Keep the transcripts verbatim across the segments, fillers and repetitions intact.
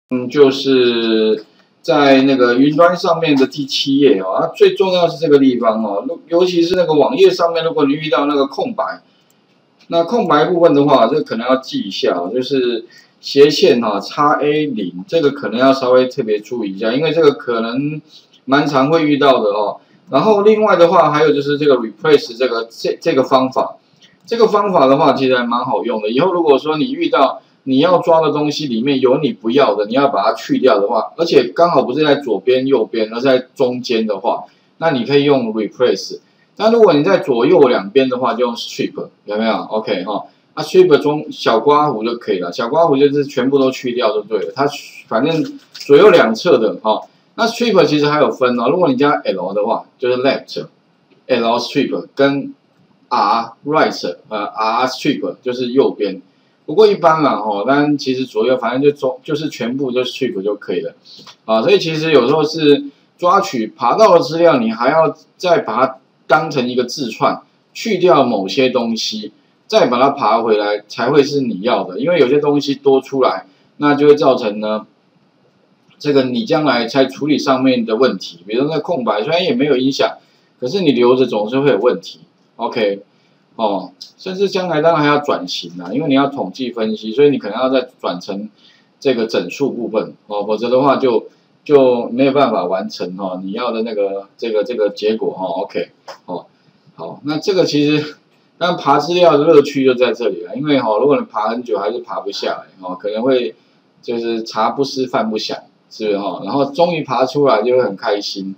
嗯，就是在那个云端上面的第七页哦，啊，最重要是这个地方哦，尤其是那个网页上面，如果你遇到那个空白，那空白部分的话，这个可能要记一下哦，就是斜线哈、哦、x A 零，这个可能要稍微特别注意一下，因为这个可能蛮常会遇到的哦。然后另外的话，还有就是这个 replace 这个这这个方法，这个方法的话其实还蛮好用的。以后如果说你遇到你要抓的东西里面有你不要的，你要把它去掉的话，而且刚好不是在左边右边，而是在中间的话，那你可以用 replace。那如果你在左右两边的话，就用 strip， 有没有 ？OK 哈，那 strip 中小刮弧就可以了，小刮弧就是全部都去掉就对了。它反正左右两侧的哈，那 strip 其实还有分哦。如果你加 L 的话，就是 left，L strip 跟 R right， 呃 R strip 就是右边。不过一般啦，吼，但其实左右反正就中就是全部就 strip 就可以了，啊，所以其实有时候是抓取爬到的资料，你还要再把它当成一个字串，去掉某些东西，再把它爬回来才会是你要的，因为有些东西多出来，那就会造成呢，这个你将来在处理上面的问题，比如说那空白虽然也没有影响，可是你留着总是会有问题 ，OK。哦，甚至将来当然还要转型啦，因为你要统计分析，所以你可能要再转成这个整数部分哦，否则的话就就没有办法完成哦你要的那个这个这个结果哈、哦、，OK， 哦，好，那这个其实当然爬资料的乐趣就在这里了，因为哈、哦，如果你爬很久还是爬不下来哦，可能会就是茶不思饭不想，是不是哈、哦？然后终于爬出来就会很开心，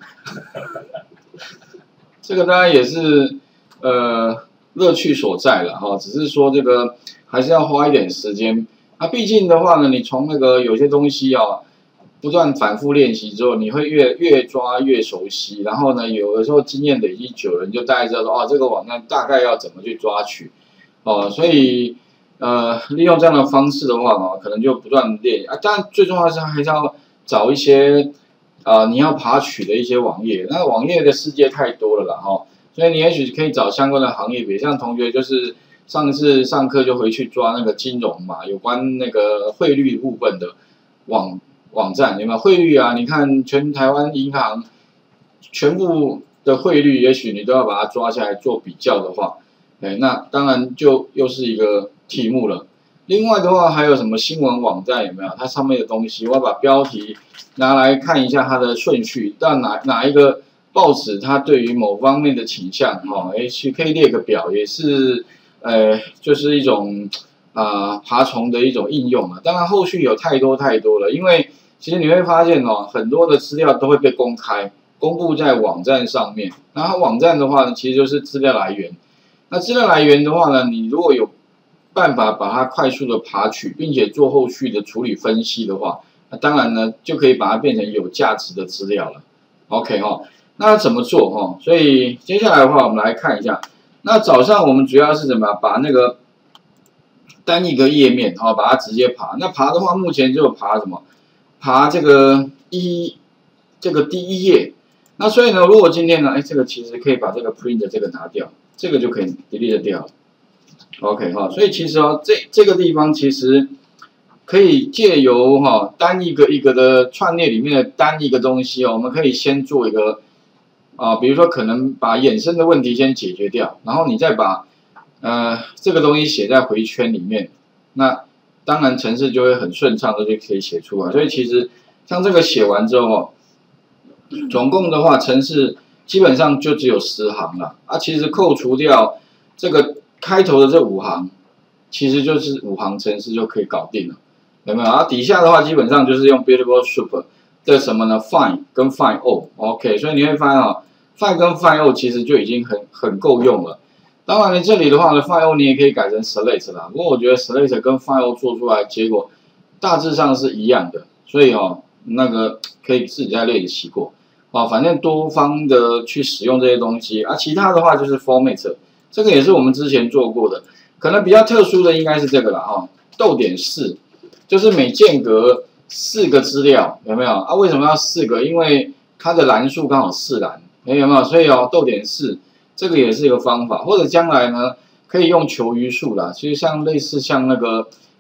这个当然也是呃。乐趣所在了哈，只是说这个还是要花一点时间。那毕竟的话呢，你从那个有些东西啊，不断反复练习之后，你会越越抓越熟悉。然后呢，有的时候经验累积久了，你就大概知道说，哦，这个网站大概要怎么去抓取，哦，所以呃，利用这样的方式的话呢，可能就不断练啊。当然最重要的是还是要找一些啊、呃、你要爬取的一些网页，那网页的世界太多了啦哈。所以你也许可以找相关的行业，比如像同学就是上次上课就回去抓那个金融嘛，有关那个汇率部分的网网站，有没有汇率啊？你看全台湾银行全部的汇率，也许你都要把它抓下来做比较的话，哎，那当然就又是一个题目了。另外的话还有什么新闻网站有没有？它上面的东西，我要把标题拿来看一下它的顺序，到哪哪一个。报纸它对于某方面的倾向，哈，哎，去可以列个表，也是，呃，就是一种啊、呃、爬虫的一种应用啊。当然后续有太多太多了，因为其实你会发现哦，很多的资料都会被公开，公布在网站上面。然后网站的话呢，其实就是资料来源。那资料来源的话呢，你如果有办法把它快速的爬取，并且做后续的处理分析的话，那当然呢就可以把它变成有价值的资料了。OK 哈、哦。那怎么做哈？所以接下来的话，我们来看一下。那早上我们主要是怎么把那个单一个页面哈，把它直接爬。那爬的话，目前就爬什么？爬这个一这个第一页。那所以呢，如果今天呢，哎，这个其实可以把这个 print 这个拿掉，这个就可以 delete 掉了。OK 哈，所以其实哦，这这个地方其实可以借由哈单一个一个的串列里面的单一个东西哦，我们可以先做一个。啊，比如说可能把衍生的问题先解决掉，然后你再把呃这个东西写在回圈里面，那当然程式就会很顺畅的就可以写出来。所以其实像这个写完之后哦，总共的话程式基本上就只有十行了啊。其实扣除掉这个开头的这五行，其实就是五行程式就可以搞定了，有没有？啊，底下的话基本上就是用 Beautiful Soup。这什么呢 ？Find 跟 Find All，OK， 所以你会发现啊 ，Find 跟 Find All 其实就已经很很够用了。当然，你这里的话呢 ，Find All 你也可以改成 Select 啦。不过我觉得 Select 跟 Find All 做出来结果大致上是一样的，所以哦，那个可以自己再练习过。啊，反正多方的去使用这些东西啊，其他的话就是 Format， 这个也是我们之前做过的，可能比较特殊的应该是这个了哈，逗点四，就是每间隔。四个资料有没有啊？为什么要四个？因为它的栏数刚好四栏，有没有？所以哦，逗点四这个也是一个方法，或者将来呢可以用求余数啦。其实像类似像那个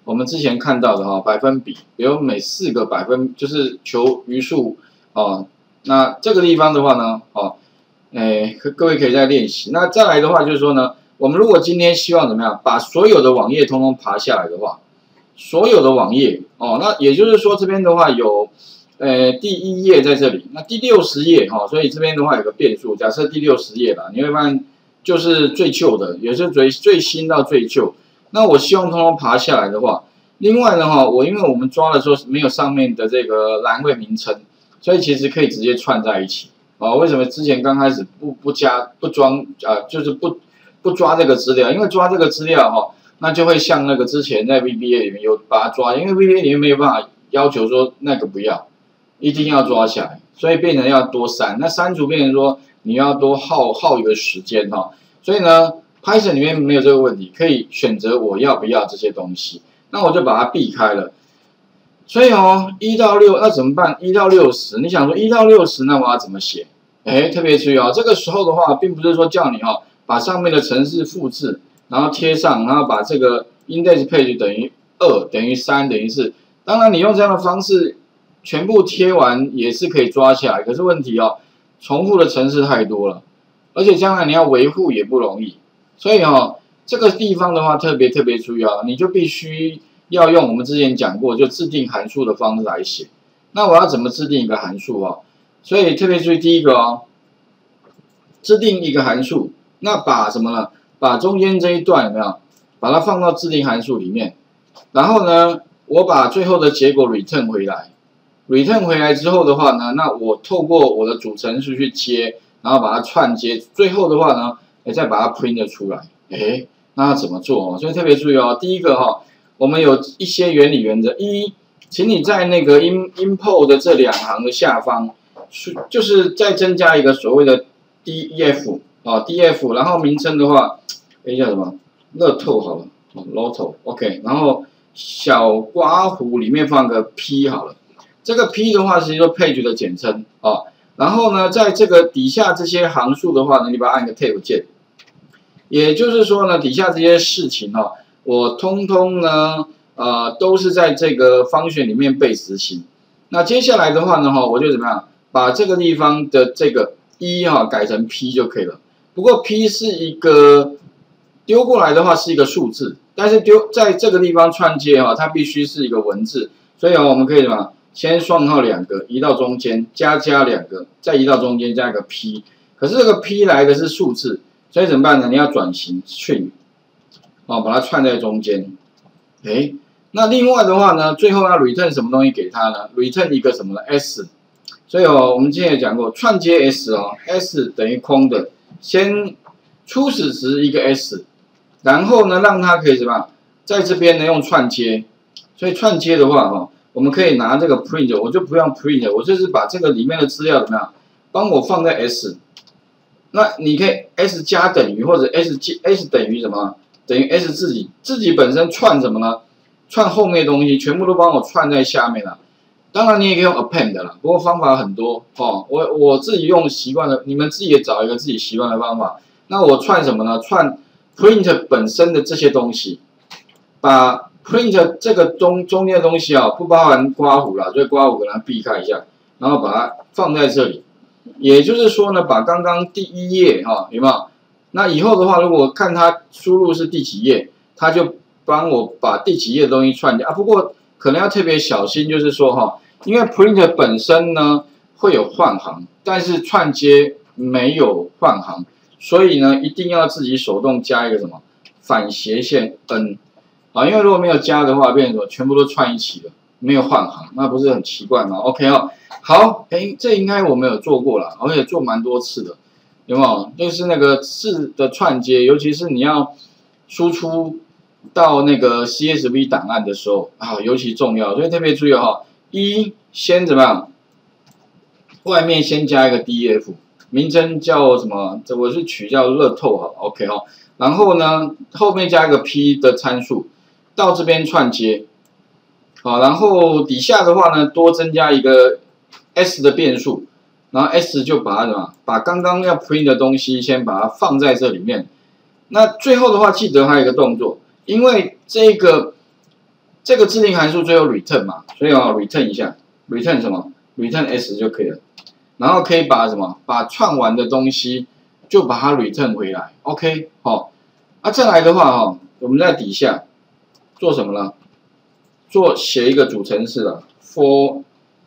我们之前看到的哈、哦、百分比，比如每四个百分就是求余数哦。那这个地方的话呢，哦，哎，各位可以再练习。那再来的话就是说呢，我们如果今天希望怎么样，把所有的网页通通爬下来的话，所有的网页哦，那也就是说这边的话有，呃，第一页在这里，那第六十页哈、哦，所以这边的话有个变数，假设第六十页啦，你会发现就是最旧的，也是最最新到最旧。那我希望通通爬下来的话，另外呢哈，我因为我们抓的时候没有上面的这个栏位名称，所以其实可以直接串在一起啊。为什么之前刚开始不不加不装啊，就是不不抓这个资料？因为抓这个资料哈，那就会像那个之前在 V B A 里面有把它抓，因为 V B A 里面没有办法要求说那个不要，一定要抓起来，所以变成要多删。那删除变成说你要多耗耗一个时间哈，所以呢。Python 里面没有这个问题，可以选择我要不要这些东西，那我就把它避开了。所以哦，一到六那怎么办？一到六十，你想说一到六十，那我要怎么写？哎，特别注意哦，这个时候的话，并不是说叫你哦把上面的程式复制，然后贴上，然后把这个 index page 等于二等于三等于四。当然，你用这样的方式全部贴完也是可以抓起来，可是问题哦，重复的程式太多了，而且将来你要维护也不容易。所以哦，这个地方的话特别特别注意啊，你就必须要用我们之前讲过，就制定函数的方式来写。那我要怎么制定一个函数哦？所以特别注意第一个哦，制定一个函数，那把什么呢？把中间这一段有没有？把它放到制定函数里面，然后呢，我把最后的结果 return 回来。return 回来之后的话呢，那我透过我的主程序去接，然后把它串接，最后的话呢。哎，再把它 print 出来，哎，那要怎么做哦？所以特别注意哦。第一个哈、哦，我们有一些原理原则。一，请你在那个 in import 的这两行的下方，是就是再增加一个所谓的 def 啊 def， 然后名称的话，哎叫什么？乐透好了，哦 lotto OK， 然后小刮胡里面放个 p 好了，这个 p 的话是说 page 的简称啊。然后呢，在这个底下这些行数的话呢，你把它按个 tab 键。也就是说呢，底下这些事情哈、哦，我通通呢，呃，都是在这个方选里面被执行。那接下来的话呢，哈，我就怎么样，把这个地方的这个一哈改成 p 就可以了。不过 p 是一个丢过来的话是一个数字，但是丢在这个地方串接哈，它必须是一个文字。所以哦，我们可以什么，先双号两个移到中间，加加两个，再移到中间加一个 p。可是这个 p 来的是数字。所以怎么办呢？你要转型 string， 哦，把它串在中间。哎，那另外的话呢，最后要 return 什么东西给它呢 ？return 一个什么呢 ？s。所以哦，我们之前也讲过，串接 s 哦 ，s 等于空的，先初始值一个 s， 然后呢，让它可以什么，在这边呢用串接。所以串接的话哈、哦，我们可以拿这个 print， 我就不用 print， 我就是把这个里面的资料怎么样，帮我放在 s。那你可以 s 加等于或者 s 加 s 等于什么？等于 s 自己自己本身串什么呢？串后面的东西全部都帮我串在下面了。当然你也可以用 append 啦，不过方法很多哦。我我自己用习惯了，你们自己也找一个自己习惯的方法。那我串什么呢？串 print 本身的这些东西，把 print 这个中中间的东西啊，不包含刮胡啦，所以刮胡给它避开一下，然后把它放在这里。也就是说呢，把刚刚第一页哈、哦、有没有？那以后的话，如果看它输入是第几页，它就帮我把第几页的东西串掉啊。不过可能要特别小心，就是说哈、哦，因为 print 本身呢会有换行，但是串接没有换行，所以呢一定要自己手动加一个什么反斜线 n 啊，因为如果没有加的话，变成什么全部都串一起了，没有换行，那不是很奇怪吗 ？OK 哦。好，哎，这应该我们有做过了，而且做蛮多次的，有没有？就是那个字的串接，尤其是你要输出到那个 C S V 档案的时候啊，尤其重要，所以特别注意哈、哦。一，先怎么样？外面先加一个 D F， 名称叫什么？这我是取叫乐透哈 ，OK 哈、哦。然后呢，后面加一个 P 的参数，到这边串接，好，然后底下的话呢，多增加一个 S 的变数，然后 S 就把它什么，把刚刚要 print 的东西先把它放在这里面。那最后的话，记得还有一个动作，因为这个这个自定函数最后 return 嘛，所以啊 return 一下 ，return 什么 ？return s 就可以了。然后可以把什么？把串完的东西就把它 return 回来 ，OK， 好、哦。啊，再来的话哈、哦，我们在底下做什么呢？做写一个主程式了 ，for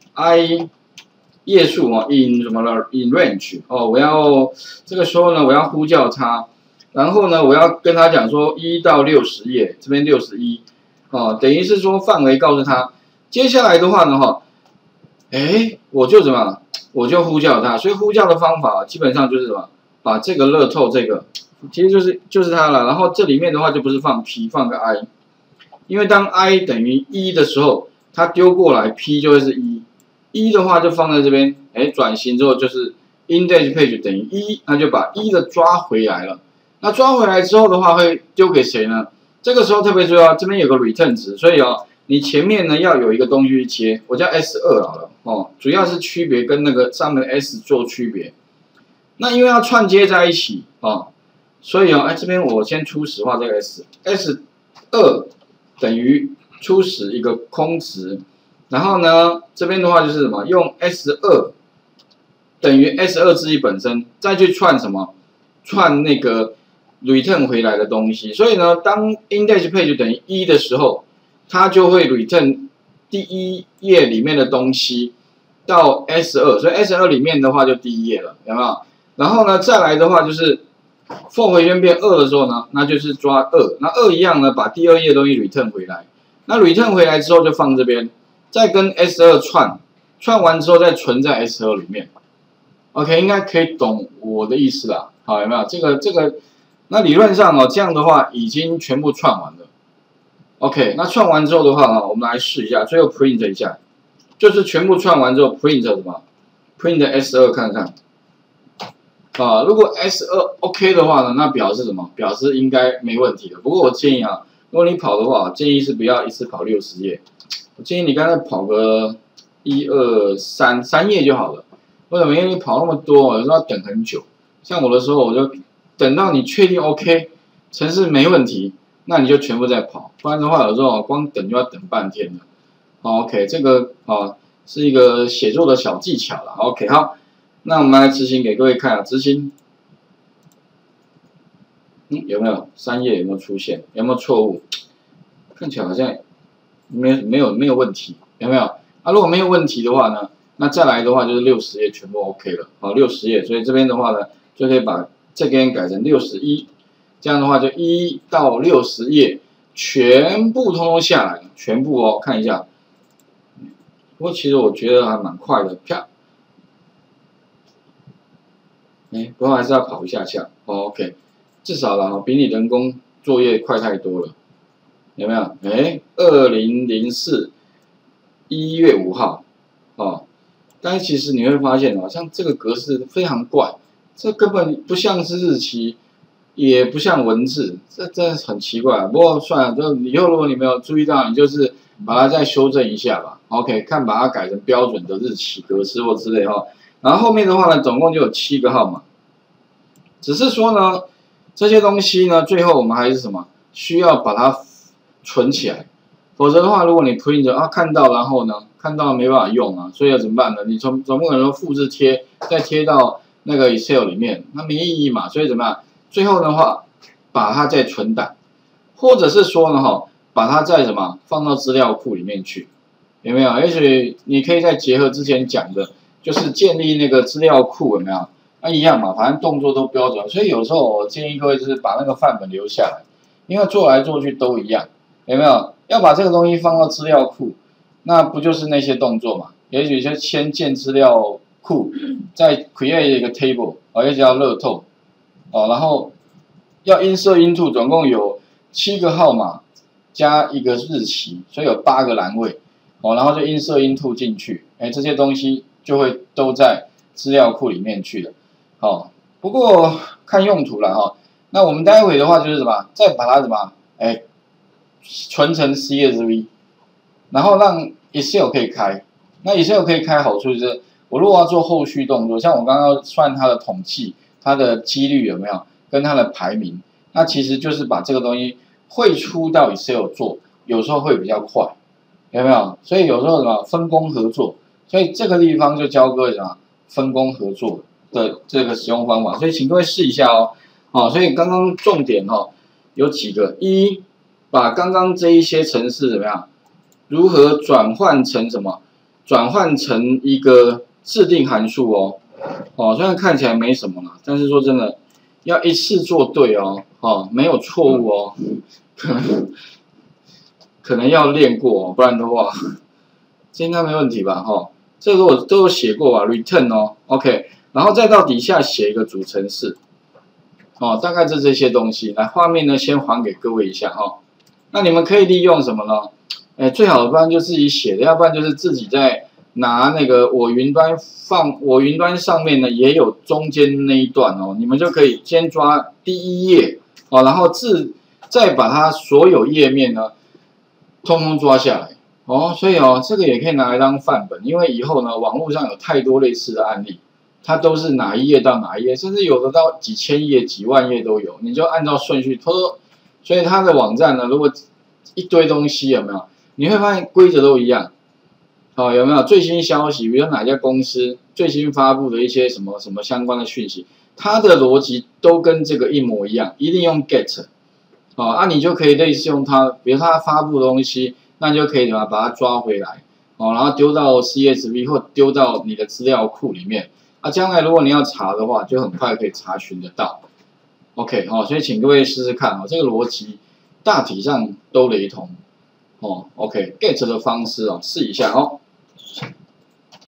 i 页数啊 in 什么了 in range 哦，我要这个时候呢，我要呼叫它，然后呢，我要跟它讲说一到六十页，这边六十一，哦，等于是说范围告诉他。接下来的话呢，哈，哎，我就怎么，我就呼叫它，所以呼叫的方法基本上就是什么，把这个乐透这个，其实就是就是它了。然后这里面的话就不是放 p， 放个 i， 因为当 i 等于一的时候，它丢过来 p 就会是一。一的话就放在这边，哎，转型之后就是 index page 等于一，那就把一的抓回来了。那抓回来之后的话，会丢给谁呢？这个时候特别重要，这边有个 return 值，所以哦，你前面呢要有一个东西去接，我叫 S 二 好了哦，主要是区别跟那个上面的 S 做区别。那因为要串接在一起哦，所以哦，哎，这边我先初始化这个 S S 二等于初始一个空值。然后呢，这边的话就是什么？用 S 二等于 S 二自己本身，再去串什么？串那个 return 回来的东西。所以呢，当 index page 等于一的时候，它就会 return 第一页里面的东西到 S 二，所以 S 二里面的话就第一页了，有没有？然后呢，再来的话就是 for 回圈变二的时候呢，那就是抓二，那二一样呢，把第二页的东西 return 回来。那 return 回来之后就放这边。再跟 S 二 串，串完之后再存在 S 二 里面 ，OK， 应该可以懂我的意思啦。好，有没有？这个这个，那理论上哦，这样的话已经全部串完了。OK， 那串完之后的话啊，我们来试一下，最后 print 一下，就是全部串完之后 print 什么 ？print S 二 看看。啊，如果 S 二 OK 的话呢，那表示什么？表示应该没问题的。不过我建议啊，如果你跑的话，建议是不要一次跑六十页。我建议你刚才跑个一二三三页就好了。为什么？因为你跑那么多，有时候要等很久。像我的时候，我就等到你确定 OK， 程式没问题，那你就全部在跑。不然的话，有时候光等就要等半天了。好 ，OK， 这个啊是一个写作的小技巧了。OK， 好，那我们来执行给各位看啊，执行。嗯，有没有三页有没有出现？有没有错误？看起来好像。没有没有没有问题，有没有？啊，如果没有问题的话呢，那再来的话就是六十页全部 OK 了，好，六十页，所以这边的话呢，就可以把这边改成六十一，这样的话就一到六十页全部通通下来了，全部哦，看一下。不过其实我觉得还蛮快的，啪，哎，不过还是要跑一下下，哦 OK， 至少了比你人工作业快太多了。有没有？哎，二零零四一月五号，哦，但是其实你会发现哦，像这个格式非常怪，这根本不像是日期，也不像文字，这真的很奇怪。不过算了，就以后如果你没有注意到，你就是把它再修正一下吧。OK， 看把它改成标准的日期格式或之类哈。然后后面的话呢，总共就有七个号码，只是说呢，这些东西呢，最后我们还是什么，需要把它存起来，否则的话，如果你 print 啊看到，然后呢看到没办法用啊，所以要怎么办呢？你从总不可能复制贴再贴到那个 Excel 里面，那没意义嘛。所以怎么样？最后的话，把它再存档，或者是说呢哈，把它再什么放到资料库里面去，有没有？也许你可以再结合之前讲的，就是建立那个资料库，有没有？那一样嘛，反正动作都标准。所以有时候我建议各位就是把那个范本留下来，因为做来做去都一样。有没有要把这个东西放到资料库？那不就是那些动作嘛？也许就先建资料库，再 create 一个 table， 哦，也许要乐透，哦，然后要 insert into， 总共有七个号码加一个日期，所以有八个栏位，哦，然后就 insert into 进去，哎，这些东西就会都在资料库里面去了，好，不过看用途了哈。那我们待会的话就是什么，再把它什么，哎。存成 C S V， 然后让 Excel 可以开。那 Excel 可以开好处就是，我如果要做后续动作，像我刚刚算它的统计，它的几率有没有，跟它的排名，那其实就是把这个东西汇出到 Excel 做， 有时候会比较快，有没有？所以有时候什么分工合作，所以这个地方就教各位什么分工合作的这个使用方法，所以请各位试一下哦。哦，所以刚刚重点哦有几个，一把刚刚这一些程式怎么样，如何转换成什么？转换成一个制定函数哦。哦，虽然看起来没什么啦，但是说真的，要一次做对哦，哦，没有错误哦，可能可能要练过哦，不然的话，这应该没问题吧？哈、哦，这个我都有写过啊 ，return 哦 ，OK， 然后再到底下写一个主程式，哦，大概是这些东西。来，画面呢先还给各位一下哈、哦。那你们可以利用什么呢？哎，最好的不然就自己写的，要不然就是自己在拿那个我云端放，我云端上面呢也有中间那一段哦，你们就可以先抓第一页哦，然后自再把它所有页面呢，通通抓下来哦，所以哦，这个也可以拿来当范本，因为以后呢，网络上有太多类似的案例，它都是哪一页到哪一页，甚至有的到几千页、几万页都有，你就按照顺序拖。所以它的网站呢，如果一堆东西有没有？你会发现规则都一样。哦，有没有最新消息？比如哪家公司最新发布的一些什么什么相关的讯息，它的逻辑都跟这个一模一样，一定用 get。哦，啊，你就可以类似用它，比如它发布的东西，那你就可以把把它抓回来，哦，然后丢到 C S V 或丢到你的资料库里面。啊，将来如果你要查的话，就很快可以查询得到。OK， 好、哦，所以请各位试试看哦，这个逻辑大体上都雷同。哦 ，OK，get 的方式哦，试一下哦。